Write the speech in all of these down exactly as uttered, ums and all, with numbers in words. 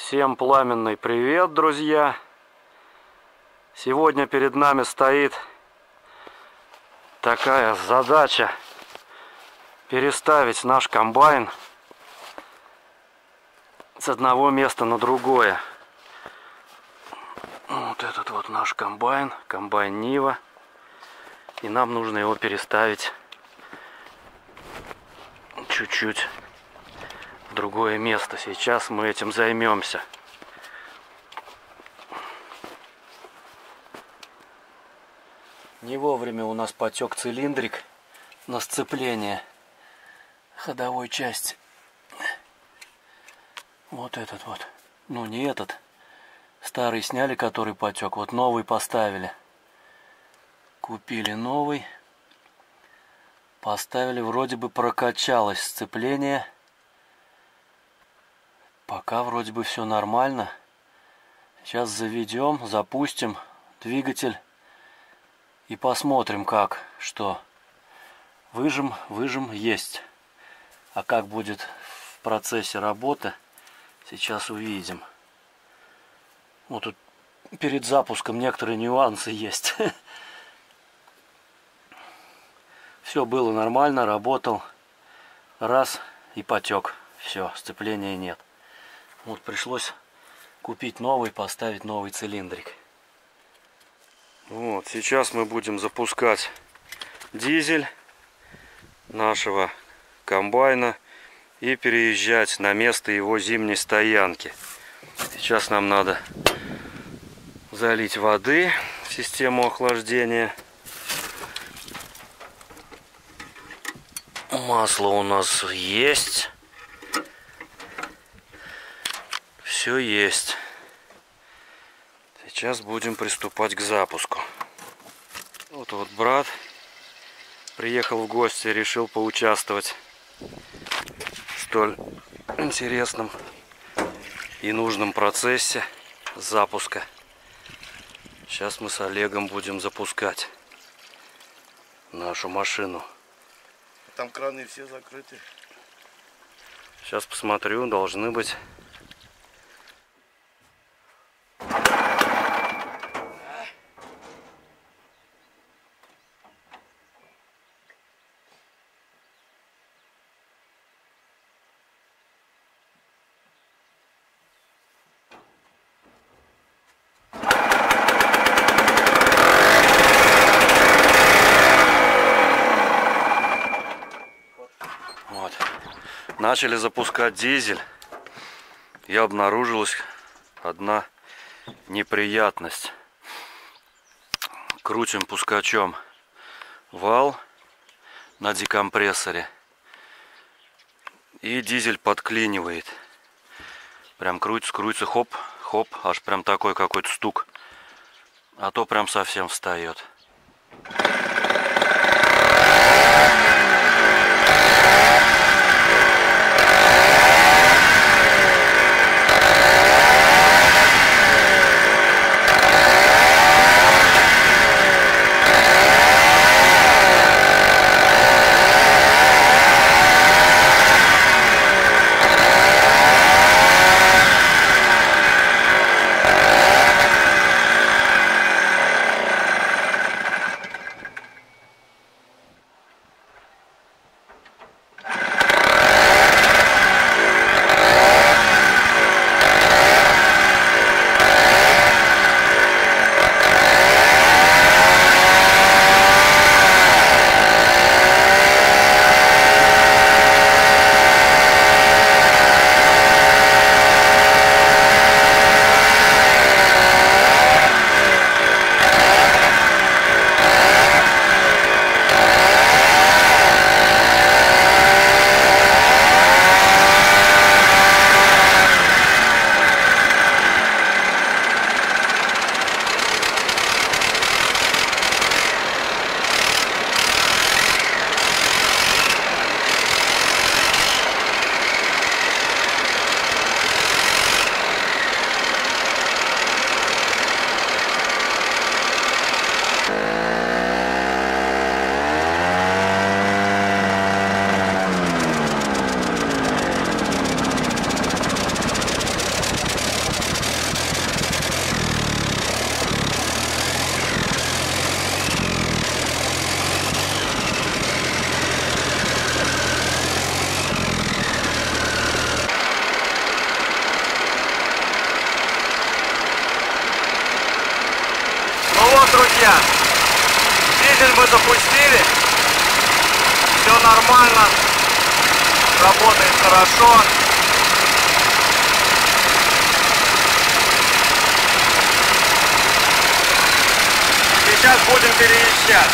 Всем пламенный привет, друзья! Сегодня перед нами стоит такая задача: переставить наш комбайн с одного места на другое. Вот этот вот наш комбайн, комбайн Нива, и нам нужно его переставить чуть-чуть в другое место. Сейчас мы этим займемся. Не вовремя у нас потек цилиндрик на сцепление ходовой части. Вот этот вот. Ну, не этот. Старый сняли, который потек. Вот новый поставили. Купили новый. Поставили, вроде бы прокачалось сцепление. Пока вроде бы все нормально. Сейчас заведем, запустим двигатель и посмотрим, как, что. Выжим, выжим есть. А как будет в процессе работы, сейчас увидим. Вот тут перед запуском некоторые нюансы есть. Все было нормально, работал. Раз и потек. Все, сцепления нет. Вот пришлось купить новый, поставить новый цилиндрик. Вот, сейчас мы будем запускать дизель нашего комбайна и переезжать на место его зимней стоянки. Сейчас нам надо залить воды в систему охлаждения. Масло у нас есть. Все есть. Сейчас будем приступать к запуску. Вот вот брат приехал в гости, решил поучаствовать в столь интересном и нужном процессе запуска. Сейчас мы с Олегом будем запускать нашу машину. Там краны все закрыты. Сейчас посмотрю, должны быть. Начали запускать дизель, и обнаружилась одна неприятность. Крутим пускачом вал на декомпрессоре, и дизель подклинивает. Прям крутится, крутится, хоп, хоп, аж прям такой какой-то стук. А то прям совсем встает. Вот, друзья, дизель мы запустили, все нормально, работает хорошо. Сейчас будем переезжать.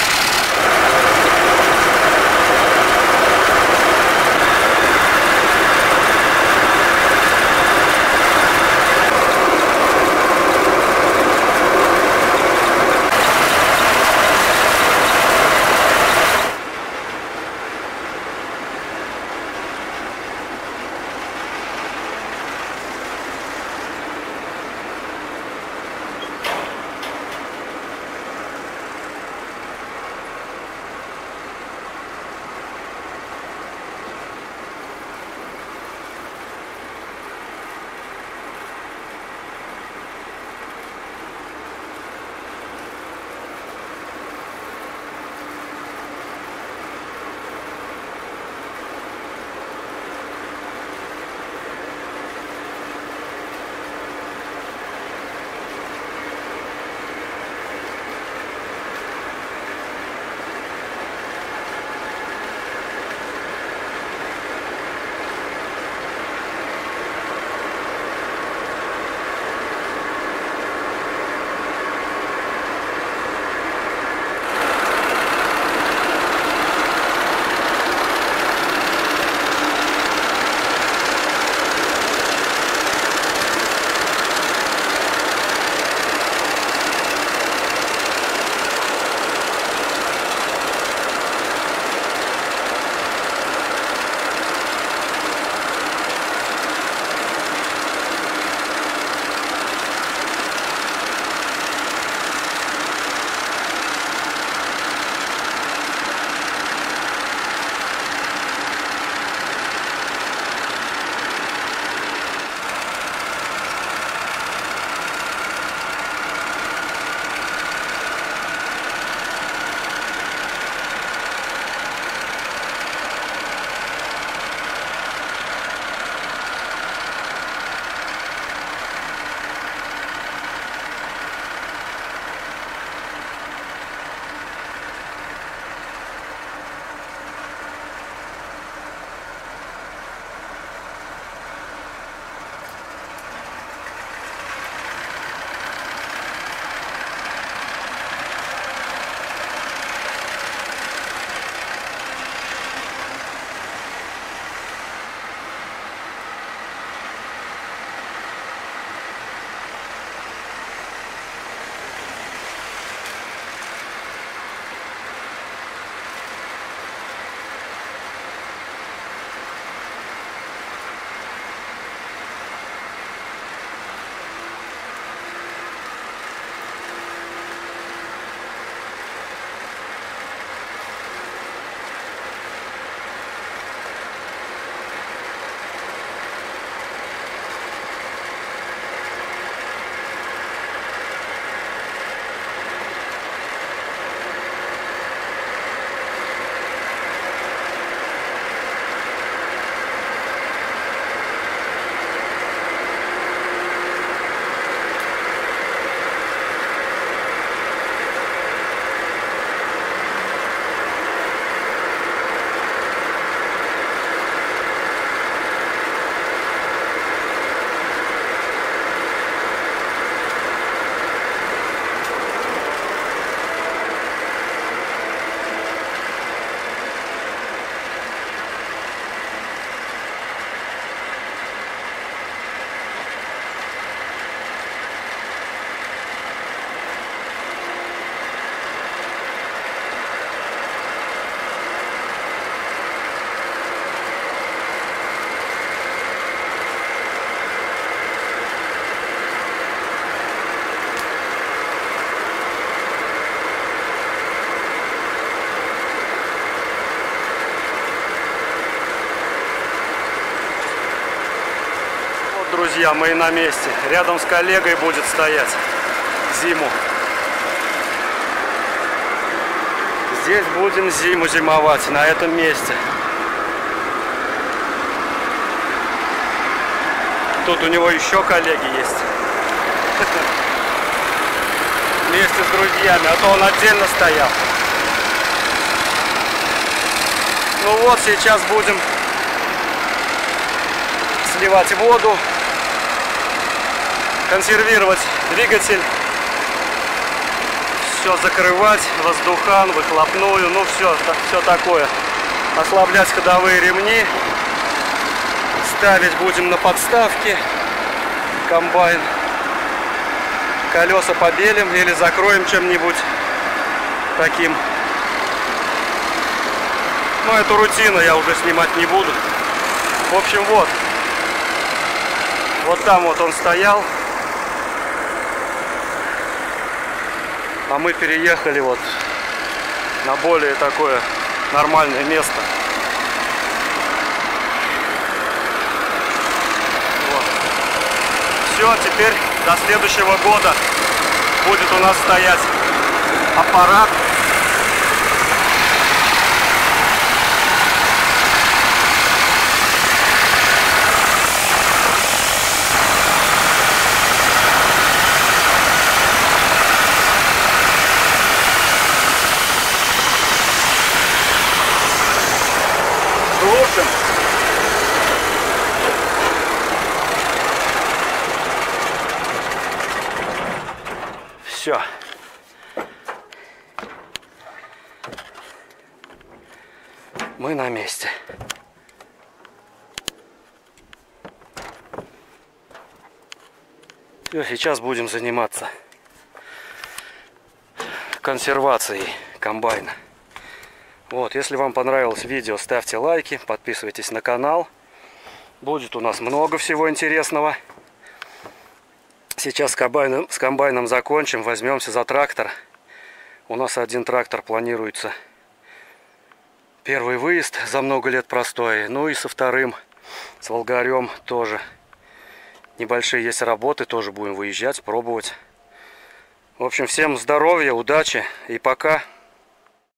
Друзья, мы на месте. Рядом с коллегой будет стоять зиму. Здесь будем зиму зимовать, на этом месте. Тут у него еще коллеги есть. вместе с друзьями, а то он отдельно стоял. Ну вот, сейчас будем сливать воду, консервировать двигатель, все закрывать, воздухан, выхлопную, ну все, все такое. Ослаблять ходовые ремни, ставить будем на подставки комбайн. Колеса побелим или закроем чем-нибудь таким. Но эту рутину я уже снимать не буду. В общем, вот. Вот там вот он стоял. А мы переехали вот на более такое нормальное место. Вот. Все, теперь до следующего года будет у нас стоять аппарат. Глушим. Все. Мы на месте. Все, сейчас будем заниматься консервацией комбайна. Вот, если вам понравилось видео, ставьте лайки, подписывайтесь на канал. Будет у нас много всего интересного. Сейчас с комбайном, с комбайном закончим, возьмемся за трактор. У нас один трактор планируется. Первый выезд за много лет простой. Ну и со вторым, с Волгарем тоже. Небольшие есть работы, тоже будем выезжать, пробовать. В общем, всем здоровья, удачи и пока.